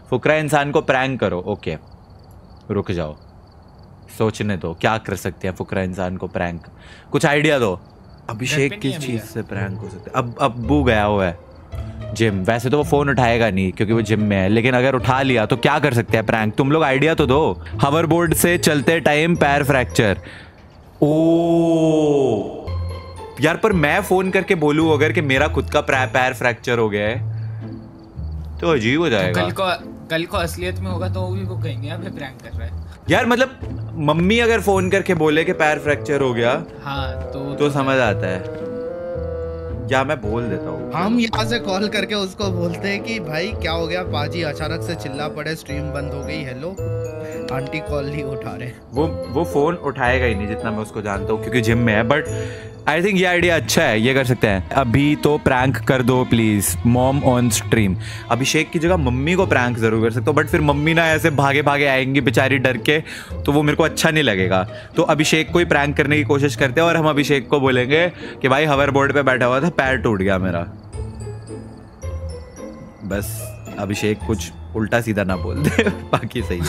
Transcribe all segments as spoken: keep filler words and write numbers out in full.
फुकरा इंसान को प्रैंक करो। ओके रुक जाओ, सोचने दो क्या कर सकते हैं फुकरा इंसान को प्रैंक, कुछ आइडिया दो। अभिषेक किस चीज से प्रैंक हो सकते? अब अब्बू गया हुआ है जिम, वैसे तो वो फोन उठाएगा नहीं क्योंकि वो जिम में है, लेकिन अगर उठा लिया तो क्या कर सकते हैं प्रैंक? तुम लोग आइडिया तो दो। हवर बोर्ड से चलते टाइम पैर फ्रैक्चर। ओ यार पर मैं फोन करके बोलूं अगर कि मेरा खुद का पैर फ्रैक्चर हो गया है तो अजीब हो जाएगा। कल को कल को असलियत में होगा तो वो भी वो कहेंगे अब प्रैंक कर रहा है यार। मतलब मम्मी अगर फोन करके बोले कि पैर फ्रैक्चर हो गया हाँ तो तो, तो समझ आता है। या मैं बोल देता हूँ, हम यहाँ से कॉल करके उसको बोलते हैं कि भाई क्या हो गया, बाजी अचानक से चिल्ला पड़े, स्ट्रीम बंद हो गई, हेलो आंटी कॉल नहीं उठा रहे। वो वो फोन उठाएगा ही नहीं जितना मैं उसको जानता हूँ क्योंकि जिम में है। बट आई थिंक ये आइडिया अच्छा है, ये कर सकते हैं। अभी तो प्रैंक कर दो please, mom on stream. Abhishek की जगह मम्मी को प्रैंक जरूर कर सकता हूँ, बट फिर मम्मी ना ऐसे भागे भागे आएंगी बेचारी डर के, तो वो मेरे को अच्छा नहीं लगेगा। तो अभिषेक को ही प्रैंक करने की कोशिश करते हैं और हम अभिषेक को बोलेंगे कि भाई हवर बोर्ड पे बैठा हुआ था, पैर टूट गया मेरा। बस अभिषेक कुछ उल्टा सीधा ना बोल दे, बाकी सही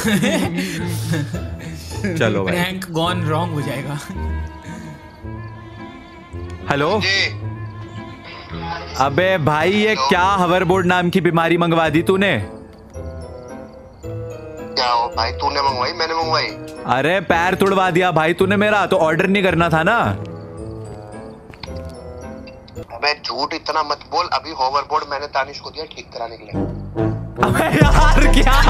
है। चलो भाई, प्रैंक गॉन रॉन्ग हो जाएगा। हेलो अबे भाई ये क्या हवर बोर्ड नाम की बीमारी मंगवा दी तूने? क्या हो भाई, तूने मंगवाई मैंने मंगवाई? अरे पैर तुड़वा दिया भाई तूने मेरा, तो ऑर्डर नहीं करना था ना? अबे झूठ इतना मत बोल, अभी होवर बोर्ड मैंने तानिश को दिया ठीक कराने के लिए। अबे यार क्या?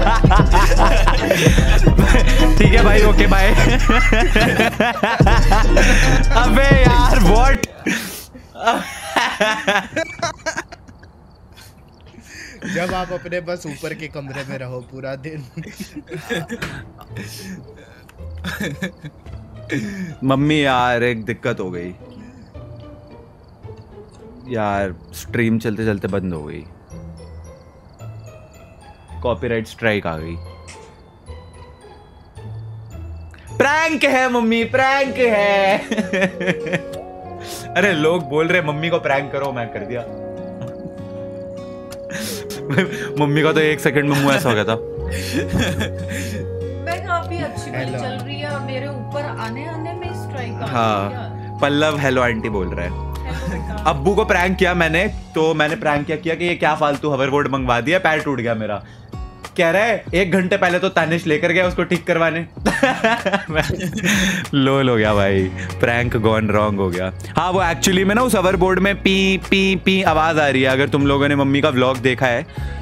ठीक है भाई, ओके बाय। अबे यार व्हाट? जब आप अपने बस ऊपर के कमरे में रहो पूरा दिन। मम्मी यार एक दिक्कत हो गई यार, स्ट्रीम चलते चलते बंद हो गई, कॉपीराइट स्ट्राइक आ गई। प्रैंक है मम्मी, प्रैंक है। अरे लोग बोल रहे मम्मी को प्रैंक करो, मैं कर दिया। मम्मी का तो एक सेकंड में मुंह ऐसा हो गया था। मैं काफी अच्छी वाली चल रही है, मेरे ऊपर आने आने में स्ट्राइक आ गई। हाँ पल्लव हेलो आंटी बोल रहे हैं। अब्बू को प्रैंक किया मैंने, तो मैंने प्रैंक क्या किया कि ये क्या फालतू हवर बोर्ड मंगवा दिया, पैर टूट गया मेरा। कह रहा है एक घंटे पहले तो तानिश लेकर गया उसको ठीक करवाने। लोल हो गया भाई, प्रैंक गॉन रॉन्ग हो गया। हाँ वो एक्चुअली में ना उस हवर बोर्ड में पी पी पी आवाज आ रही है। अगर तुम लोगों ने मम्मी का व्लॉग देखा है